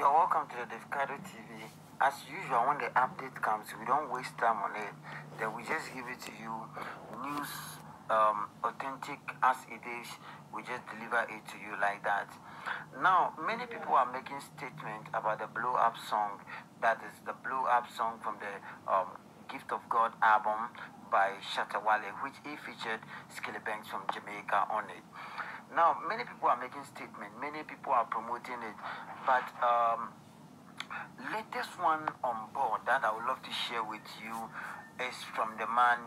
You're welcome to the Defcado TV. As usual, when the update comes, we don't waste time on it. Then we just give it to you, news, authentic as it is. We just deliver it to you like that. Now, many people are making statements about the Blow Up song. That is the Blow Up song from the Gift of God album by Shatta Wale, which he featured Skillibeng from Jamaica on it. Now, many people are making statements, many people are promoting it, but latest one on board that I would love to share with you is from the man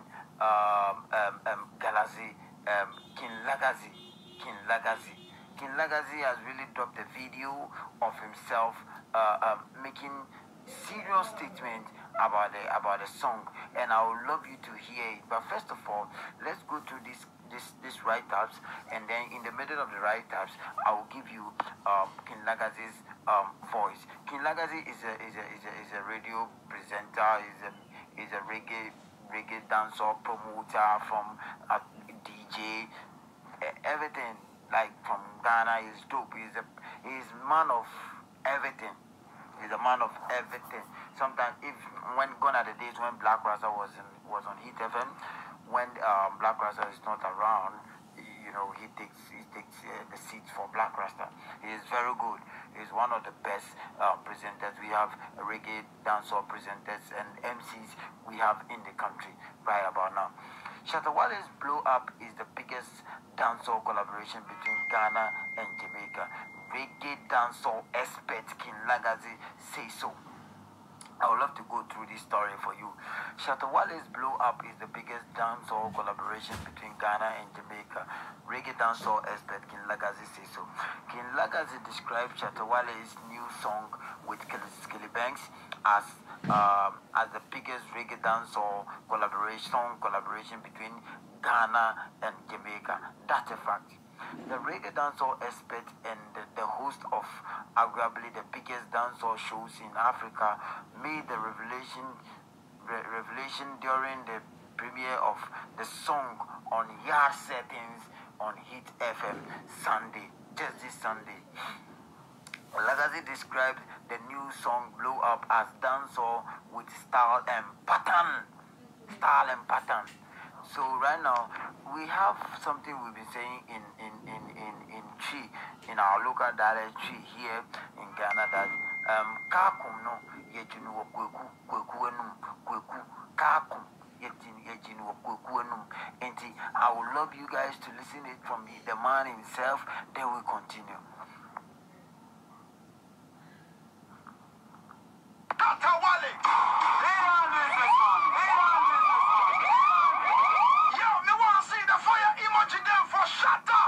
Galazi, King Lagazi. King Lagazi has really dropped a video of himself making serious statement about the song, and I would love you to hear it. But first of all, let's go through this write-ups, and then in the middle of the write-ups, I will give you King Lagazi's voice. King Lagazi is a radio presenter, is a reggae dancer, promoter, from DJ, everything. Like from Ghana, he's dope. He's man of everything. He's a man of everything. Sometimes, when gone are the days when Black Rasta was on Hit FM, when Black Rasta is not around, you know, he takes the seat for Black Rasta. He is very good. He's one of the best presenters. We have reggae dancehall presenters and MCs we have in the country right about now. Shatta Wale's Blow Up is the biggest dancehall collaboration between Ghana and Jamaica. Reggae dancehall expert King Lagazi say so. I would love to go through this story for you. Shatta Wale's Blow Up is the biggest dancehall collaboration between Ghana and Jamaica. Reggae dancehall expert King Lagazi says so. King Lagazi described Shatta Wale's new song with Skillibeng as the biggest reggae dancehall collaboration between Ghana and Jamaica. That's a fact. The reggae dancehall expert and the host of arguably the biggest dancehall shows in Africa made the revelation during the premiere of the song on Yard Settings on Hit FM Sunday, just this Sunday. Lagazi described the new song Blow Up as dancehall with style and pattern. So right now we have something we've been saying in Chi, in our local dialect Chi here in Ghana, that kakum no yejinu wo kweku enum kweku kakum yejinu wo kweku enum. And I would love you guys to listen it from the man himself. Then we continue. Shatta Wale. Yo, me want to see the fire emoji them for Shatta.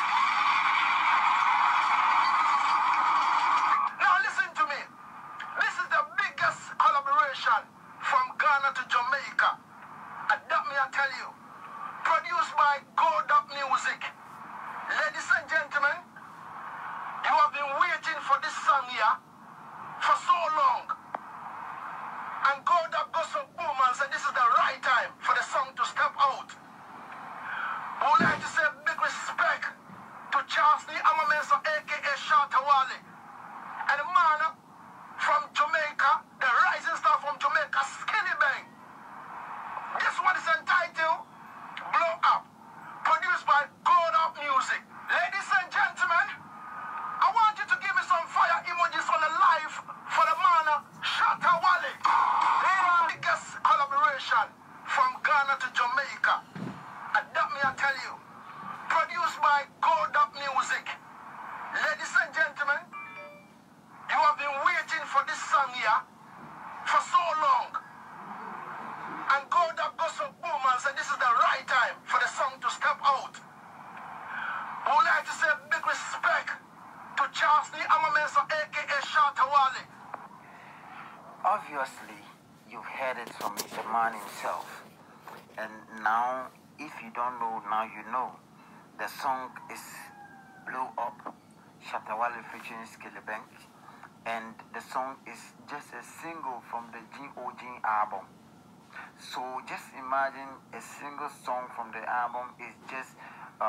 Now listen to me. This is the biggest collaboration from Ghana to Jamaica. And that me I tell you. Produced by Gold Up Music. Ladies and gentlemen, you have been waiting for this song here for so long. And God up goes so boom and said this is the right time for the song to step out. We would like to say big respect to Charles Lee Amamenso, aka Shatta Wale, and the man from Jamaica, the rising star from Jamaica, Skillibeng. This one is entitled Blow Up, produced by God Up Music. Ladies and gentlemen, I want you to give me some fire emojis on the live for the man Shatta Wale. Biggest collaboration from Ghana to Jamaica. And that me I tell you. Produced by Gold Up Music. Ladies and gentlemen, you have been waiting for this song here for so long. And Gold Up goes so boom and said this is the right time for the song to step out. We would like to say big respect to Charles Lee Amamenso, aka Shatta Wale. Obviously, you've heard it from the man himself. And now, if you don't know, now you know. The song is Blow Up, Shatta Wale featuring Skillibeng. And the song is just a single from the G.O.G. album. So just imagine a single song from the album is just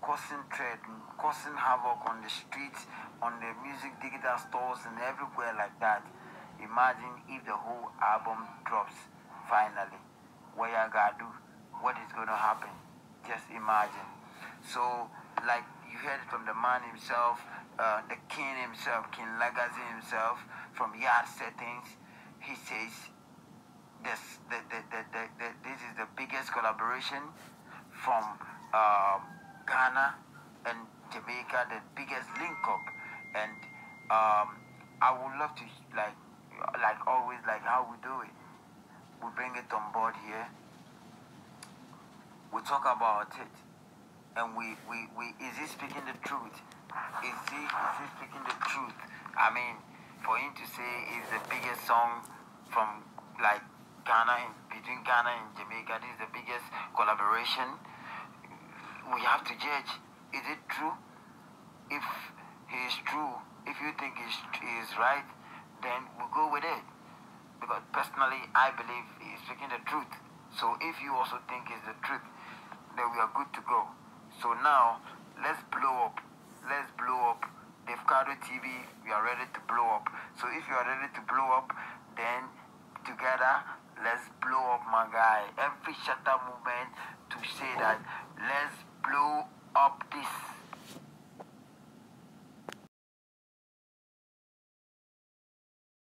causing threat, causing havoc on the streets, on the music digital stores, and everywhere like that. Imagine if the whole album drops finally. What you gotta do? What is gonna happen? Just imagine. So, like you heard it from the man himself, the king himself, King Legacy himself, from Yard Settings. He says this is the biggest collaboration from Ghana and Jamaica, the biggest link up. And I would love to like always, like how we do it. We bring it on board here. We talk about it, and we is he speaking the truth? Is he speaking the truth? I mean, for him to say it's the biggest song from like Ghana, between Ghana and Jamaica, this is the biggest collaboration. We have to judge. Is it true? If he is true, if you think he is right, then we'll go with it. Because personally, I believe he's speaking the truth. So if you also think it's the truth, then we are good to go. So now, let's blow up. Let's blow up. Defcado TV, we are ready to blow up. So if you are ready to blow up, then together, let's blow up, my guy. Every shutter movement to say that